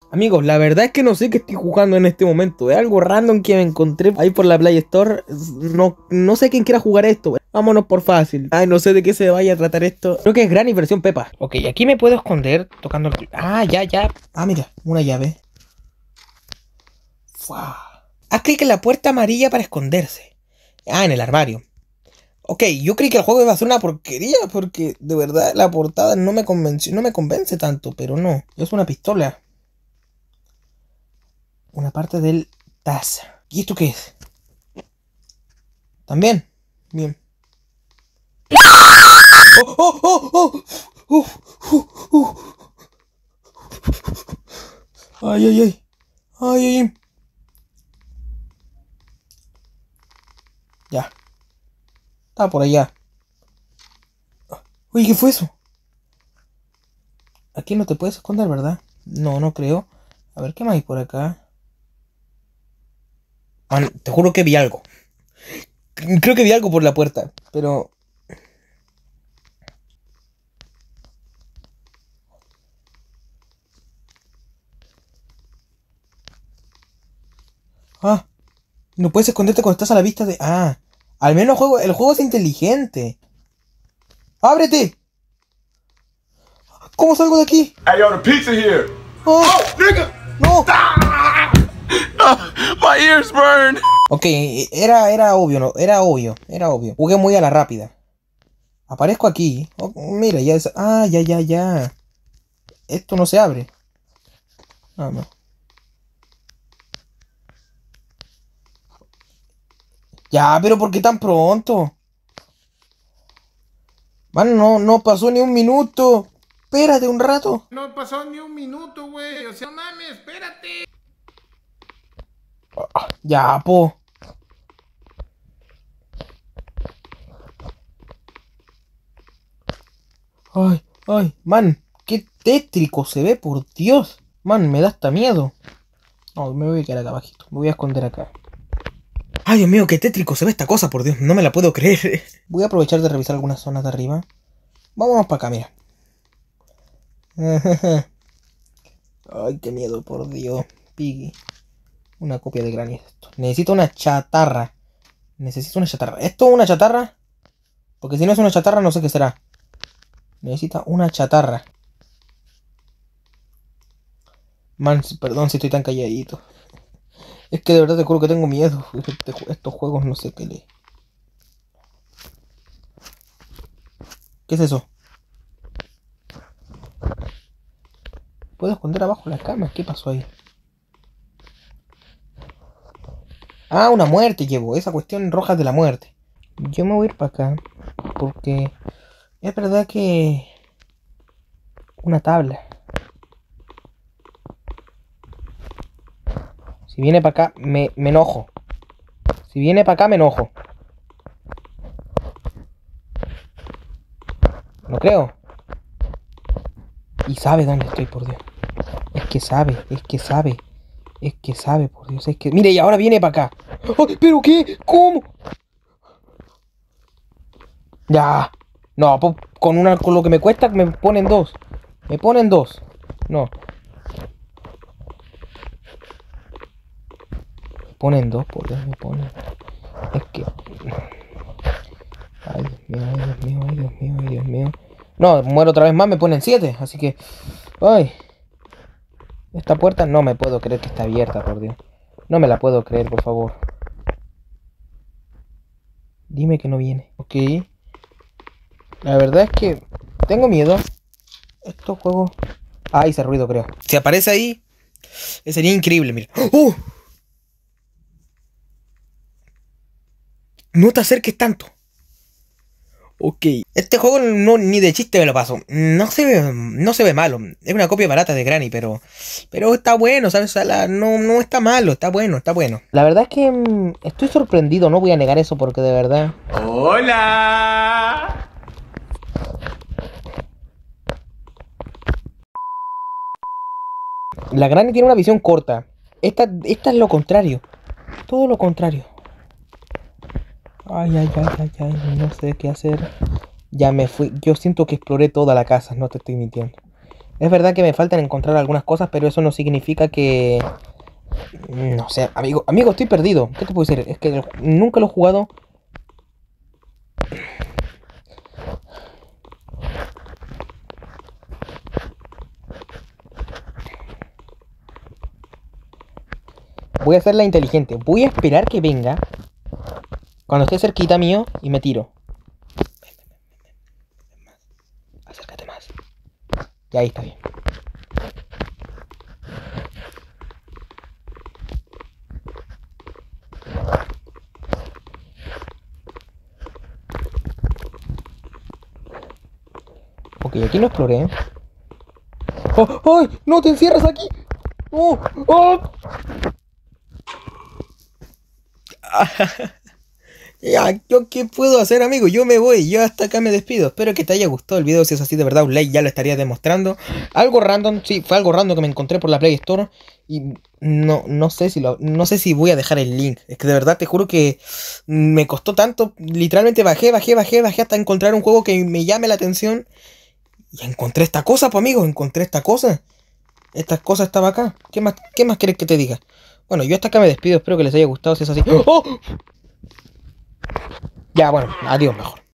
Amigos, la verdad es que no sé qué estoy jugando en este momento. Es algo random que me encontré ahí por la Play Store. No sé quién quiera jugar esto. Vámonos por fácil. Ay, no sé de qué se vaya a tratar esto. Creo que es Granny versión Pepa. Ok, aquí me puedo esconder tocando el... Ah, ya. Ah, mira, una llave. Fua. Haz clic en la puerta amarilla para esconderse. Ah, en el armario. Ok, yo creí que el juego iba a ser una porquería porque de verdad la portada no me convenció, no me convence tanto, pero no. Es una pistola. Una parte del TAS. ¿Y esto qué es? ¿También? Bien. ¡Oh! ¡Ay! Ya. Está por allá. Uy, ¿qué fue eso? Aquí no te puedes esconder, ¿verdad? No creo. A ver, ¿qué más hay por acá? Man, te juro que vi algo. Creo que vi algo por la puerta, pero... Ah, no puedes esconderte cuando estás a la vista de... Ah, al menos el juego es inteligente. ¡Ábrete! ¿Cómo salgo de aquí? Hey, yo, the pizza here. ¡Oh, Nigga! no! My ears burn. Ok, era obvio, ¿no? Era obvio. Jugué muy a la rápida. Aparezco aquí. Oh, mira, ya es... Ah, ya. Esto no se abre. Ah, no. Ya, pero ¿por qué tan pronto? Mano, no pasó ni un minuto. Espérate un rato. No pasó ni un minuto, güey. O sea, mames, espérate. Ya, po. Ay, man, qué tétrico se ve, por Dios. Man, me da hasta miedo. No, me voy a quedar acá abajito. Me voy a esconder acá. Ay, Dios mío, qué tétrico se ve esta cosa, por Dios. No me la puedo creer. Voy a aprovechar de revisar algunas zonas de arriba. Vámonos para acá, mira. Ay, qué miedo, por Dios. Piggy. Una copia de Granny esto. Necesito una chatarra. ¿Esto es una chatarra? Porque si no es una chatarra, no sé qué será. Necesita una chatarra. Man, perdón si estoy tan calladito. Es que de verdad te juro que tengo miedo. Estos juegos no sé qué le... ¿Qué es eso? ¿Puedo esconder abajo las camas? ¿Qué pasó ahí? Ah, una muerte llevo. Esa cuestión roja de la muerte. Yo me voy a ir para acá. Porque es verdad que... Una tabla. Si viene para acá, me enojo. Si viene para acá, me enojo. No creo. Y sabe dónde estoy, por Dios. Es que sabe, por Dios. Mire, y ahora viene para acá. ¡Oh, ¿pero qué? ¿Cómo? Ya. No, con lo que me cuesta me ponen dos. No. Me ponen dos, por Dios, me ponen. Es que... Ay, Dios mío. No, muero otra vez más, me ponen 7, así que... Ay. Esta puerta no me puedo creer que está abierta, por Dios. No me la puedo creer, por favor. Dime que no viene. Ok. La verdad es que tengo miedo. Estos juegos... Ah, hice ruido, creo. Si aparece ahí, sería increíble, mira. ¡Oh! No te acerques tanto. Ok. Este juego ni de chiste me lo paso. No se ve malo. Es una copia barata de Granny, pero está bueno, ¿sabes? O sea, no está malo, está bueno. La verdad es que estoy sorprendido, no voy a negar eso porque de verdad... Hola. La Granny tiene una visión corta. Esta es lo contrario. Todo lo contrario. Ay, no sé qué hacer. Ya me fui. Yo siento que exploré toda la casa, no te estoy mintiendo. Es verdad que me faltan encontrar algunas cosas, pero eso no significa que... No sé, amigo, estoy perdido. ¿Qué te puedo decir? Es que nunca lo he jugado. Voy a hacerla inteligente. Voy a esperar que venga cuando esté cerquita mío y me tiro. Acércate más. Ya ahí está bien. Ok, aquí no exploré. ¡Oh! ¡Ay! ¡No te encierras aquí! ¡Oh! ¡Oh! Ya, ¿yo qué puedo hacer, amigo? Yo me voy, yo hasta acá me despido. Espero que te haya gustado el video. Si es así, de verdad, un like ya lo estaría demostrando. Algo random, sí, fue algo random que me encontré por la Play Store. Y no sé si no sé si voy a dejar el link. Es que de verdad te juro que me costó tanto. Literalmente bajé hasta encontrar un juego que me llame la atención. Y encontré esta cosa, pues amigo, encontré esta cosa. Esta cosa estaba acá. ¿Qué más quieres que te diga? Bueno, yo hasta acá me despido. Espero que les haya gustado. Si es así. ¡Oh! Ya, bueno, adiós mejor.